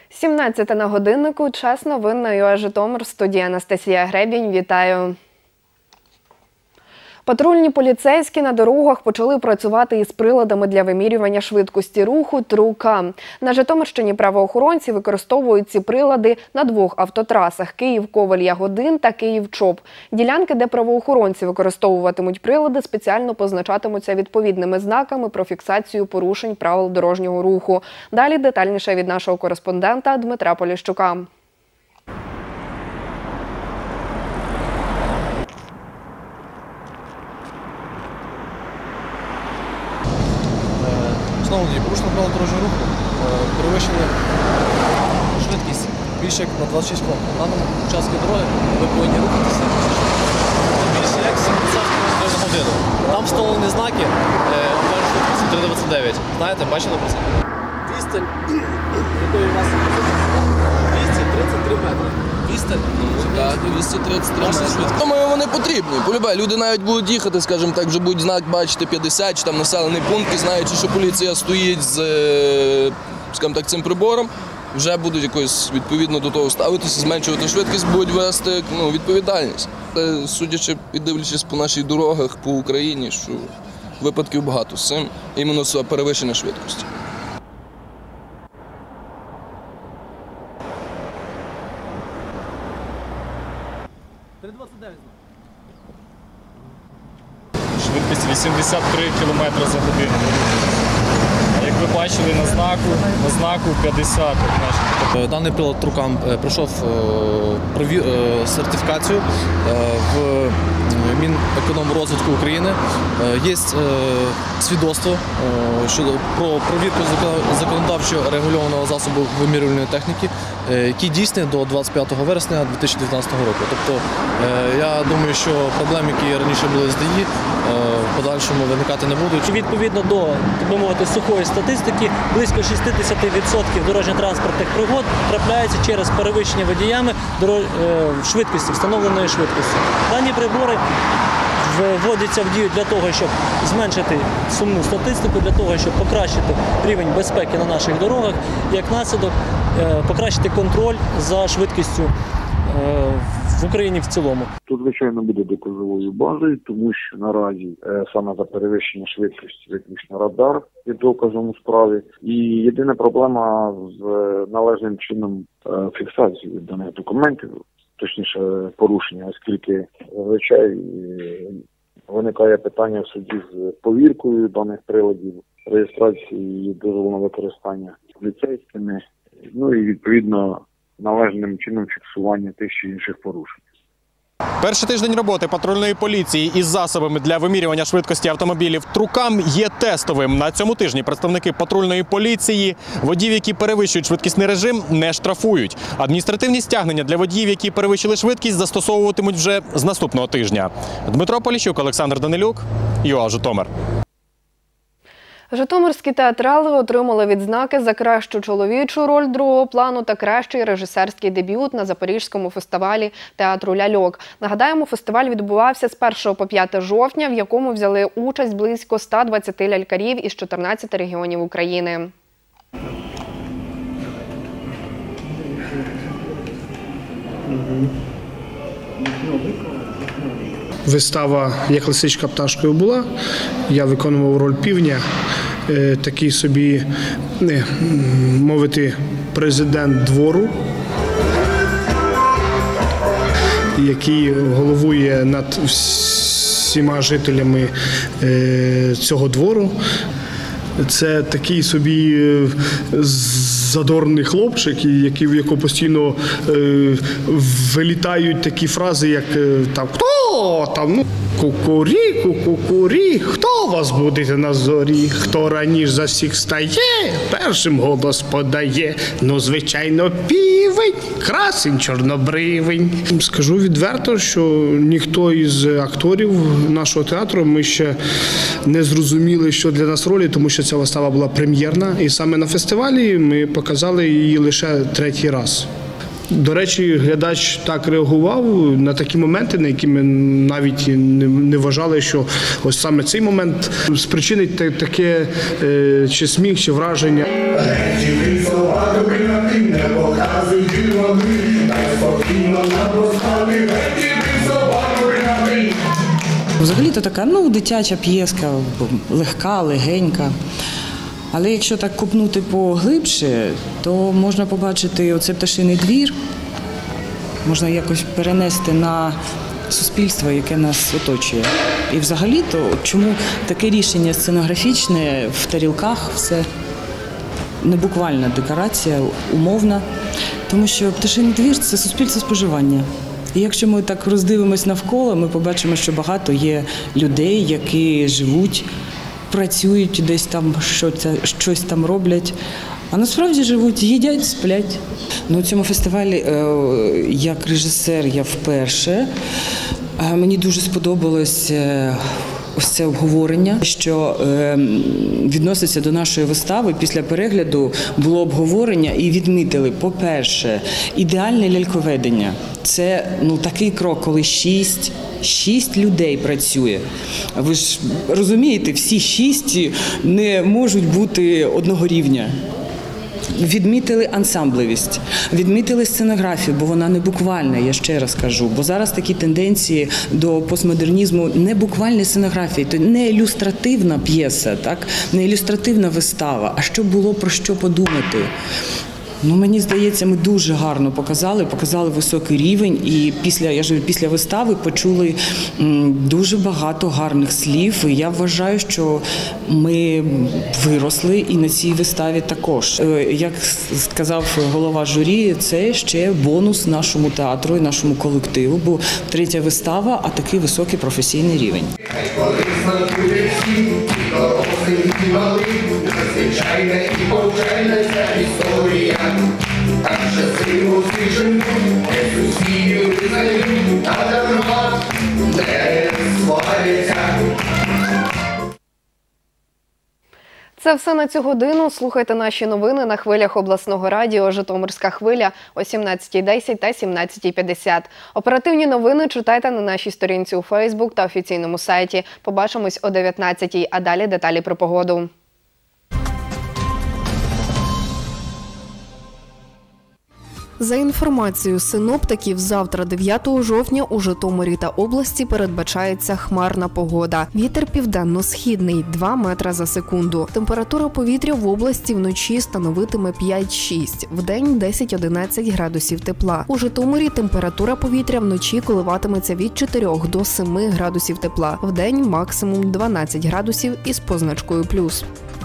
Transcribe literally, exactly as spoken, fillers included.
сімнадцята на годиннику. Час новин на ЮА Житомир. В студії Анастасія Гребінь. Вітаю. Патрульні поліцейські на дорогах почали працювати із приладами для вимірювання швидкості руху «Трукам». На Житомирщині правоохоронці використовують ці прилади на двох автотрасах – Київ-Ковель-Ягодин та Київ-Чоп. Ділянки, де правоохоронці використовуватимуть прилади, спеціально позначатимуться відповідними знаками про фіксацію порушень правил дорожнього руху. Далі детальніше від нашого кореспондента Дмитра Поліщука. Встановлені порушення правил дорожнього руху, перевищили швидкість більше як на двадцять шість кілометрів. На даному участку дороги ви повинні рухатися більше як сімдесят кілометрів на годину. Там встановлені знаки обмеження швидкості три двадцять дев'ять. Знаєте, бачили про це? Відстань, якої у нас двісті тридцять три метри. Відстань? Так, двісті тридцять три метри. Думаю, вони потрібні. Полюбе, люди навіть будуть їхати, скажімо так, вже будуть знак бачити п'ятдесят, чи там населений пункт, і знаючи, що поліція стоїть з, скажімо так, цим прибором, вже будуть якось відповідно до того ставитися, зменшувати швидкість, будуть вести ну, відповідальність. Судячи і дивлячись по наших дорогах, по Україні, що випадків багато з цим, іменно з перевищення швидкості. три двадцять дев'ять. Швидкість вісімдесят три кілометри за годину. Як ви бачили на знаку, на знаку п'ятдесят. Даний прилад «Трукам» пройшов сертифікацію в Мінекономрозвитку України. Є свідоцтво про провірку законодавчо регульованого засобу вимірювальної техніки, який дійсний до двадцять п'ятого вересня дві тисячі дев'ятнадцятого року. Тобто я думаю, що проблем, які раніше були з ДАІ, в подальшому виникати не будуть. Відповідно до, так би мовити, сухої статистики, близько шістдесят відсотків дорожньо-транспортних пригод трапляється через перевищення водіями швидкості, встановленої швидкості. Дані прибори вводяться в дію для того, щоб зменшити сумну статистику, для того, щоб покращити рівень безпеки на наших дорогах, як наслідок покращити контроль за швидкістю в Україні в цілому. Тут, звичайно, буде доказовою базою, тому що наразі е, саме за перевищення швидкості виключно радар є доказом у справі. І єдина проблема з належним чином е, фіксації даних документів, точніше порушення, оскільки зазвичай е, виникає питання в суді з повіркою даних приладів, реєстрації і дозволу на використання поліцейськими, ну і відповідно належним чином фіксування тих чи інших порушень. Перший тиждень роботи патрульної поліції із засобами для вимірювання швидкості автомобілів «Трукам» є тестовим. На цьому тижні представники патрульної поліції водіїв, які перевищують швидкісний режим, не штрафують. Адміністративні стягнення для водіїв, які перевищили швидкість, застосовуватимуть вже з наступного тижня. Дмитро Поліщук, Олександр Данилюк, ЮА Житомир. Житомирські театрали отримали відзнаки за кращу чоловічу роль другого плану та кращий режисерський дебют на Запорізькому фестивалі театру «Ляльок». Нагадаємо, фестиваль відбувався з першого по п'яте жовтня, в якому взяли участь близько ста двадцяти лялькарів із чотирнадцяти регіонів України. Вистава «Як лисичка пташкою була», я виконував роль півня, такий собі, мовити, президент двору, який головує над всіма жителями цього двору. Це такий собі задорний хлопчик, який, в якого постійно е, вилітають такі фрази, як там «Хто там? Ну, кукуріку, кукурі, хто вас буде на зорі? Хто раніше за всіх стає, першим голос подає. Ну, звичайно, півень, красень чорнобривень». Скажу відверто, що ніхто із акторів нашого театру, ми ще не зрозуміли, що для нас ролі, тому що ця вистава була прем'єрна. І саме на фестивалі ми показали її лише третій раз. До речі, глядач так реагував на такі моменти, на які ми навіть не вважали, що ось саме цей момент спричинить таке чи сміх, чи враження. Взагалі-то така, ну, дитяча п'єска, легка, легенька. Але якщо так копнути поглибше, то можна побачити оце пташиний двір, можна якось перенести на суспільство, яке нас оточує. І взагалі-то, чому таке рішення сценографічне в тарілках, все не буквальна декорація, умовна, тому що пташиний двір – це суспільство споживання. І якщо ми так роздивимось навколо, ми побачимо, що багато є людей, які живуть, працюють десь там, щось там роблять, а насправді живуть, їдять, сплять. На цьому фестивалі як режисер я вперше. Мені дуже сподобалось ось це обговорення, що відноситься до нашої вистави. Після перегляду було обговорення і відмітили, по-перше, ідеальне ляльковедення. Це, ну, такий крок, коли шість, шість людей працює. Ви ж розумієте, всі шість не можуть бути одного рівня. Відмітили ансамблевість, відмітили сценографію, бо вона не буквальна, я ще раз кажу. Бо зараз такі тенденції до постмодернізму, не буквальні сценографії, то не ілюстративна п'єса, так? Не ілюстративна вистава, а що було про що подумати. Ну, мені здається, ми дуже гарно показали, показали високий рівень, і після, я ж, після вистави почули м, дуже багато гарних слів, і я вважаю, що ми виросли і на цій виставі також. Е, як сказав голова журі, це ще бонус нашому театру і нашому колективу, бо третя вистава, а такий високий професійний рівень. Звичайна і повчальна ця історія, так щасливо свіжим, не сусідів визнають, а дарма не сваряться. Це все на цю годину. Слухайте наші новини на хвилях обласного радіо «Житомирська хвиля» о сімнадцятій десять та сімнадцятій п'ятдесят. Оперативні новини читайте на нашій сторінці у Фейсбук та офіційному сайті. Побачимось о дев'ятнадцятій, а далі деталі про погоду. За інформацією синоптиків, завтра, дев'ятого жовтня, у Житомирі та області передбачається хмарна погода. Вітер південно-східний – два метри за секунду. Температура повітря в області вночі становитиме п'ять-шість, вдень десять-одинадцять градусів тепла. У Житомирі температура повітря вночі коливатиметься від чотирьох до семи градусів тепла, вдень максимум дванадцять градусів із позначкою плюс.